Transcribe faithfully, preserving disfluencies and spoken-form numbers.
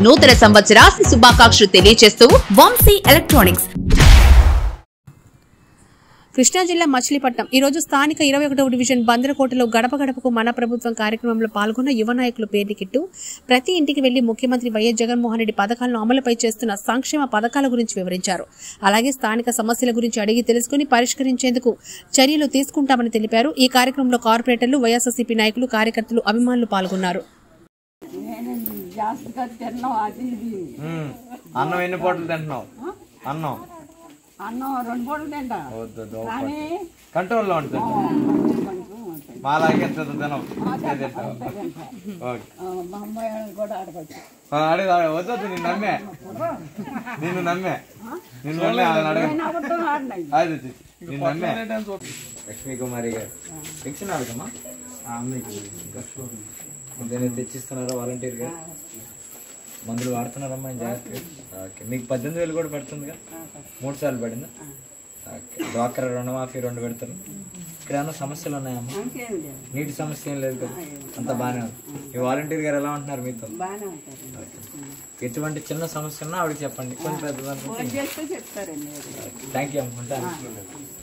నూతన సంవత్సరాది శుభాకాంక్షలు తెలియజేస్తూ వంశీ ఎలక్ట్రానిక్స్. కృష్ణా జిల్లా మచిలీపట్నం ఈ రోజు స్థానిక ఇరవై ఒకటవ డివిజన్ బందరకోటలో గడప గడపకు మన ప్రభుత్వం కార్యక్రమంలో పాల్గొన్న యువ నాయకులు పేర్నికిట్టు ప్రతి ఇంటికి వెళ్లి ముఖ్యమంత్రి వైఎస్ జగన్మోహన్ రెడ్డి పథకాలను అమలుపై చేస్తున్న సంక్షేమ పథకాల గురించి వివరించారు. అలాగే స్థానిక సమస్యల గురించి అడిగి తెలుసుకుని పరిష్కరించేందుకు చర్యలు తీసుకుంటామని తెలిపారు. ఈ కార్యక్రమంలో కార్పొరేటర్లు, వైఎస్ఆర్సీపీ నాయకులు, కార్యకర్తలు, అభిమానులు పాల్గొన్నారు. అన్నం రెండు పూటలు తింటా కంట్రోల్లో ఉంటుంది. మాలాగే తినం వద్దు. నిన్ను నమ్మే నిన్ను నమ్మే నిన్ను నమ్మే అది నిన్ను నమ్మే. లక్ష్మీ కుమారి గారు పెన్షన్ అడగమ్మా తెచ్చిస్తున్నారా వాలంటీర్ గా? మందులు వాడుతున్నారమ్మా జాగ్రత్తగా. ఓకే, మీకు పద్దెనిమిది వేలు కూడా పడుతుందిగా? మూడు సార్లు పడిందా? ఓకే, డ్వాక్రా రుణమాఫీ రెండు పెడతారు. ఇక్కడ ఏమన్నా సమస్యలు ఉన్నాయమ్మా? నీటి సమస్య ఏం లేదు కదా? అంత బాగానే ఉంది. మీ వాలంటీర్ గారు ఎలా ఉంటున్నారు మీతో? ఎటువంటి చిన్న సమస్య ఉన్నా ఆవిడకి చెప్పండి, కొంచెం పెద్దదాన్ని. థ్యాంక్ యూ అమ్మ.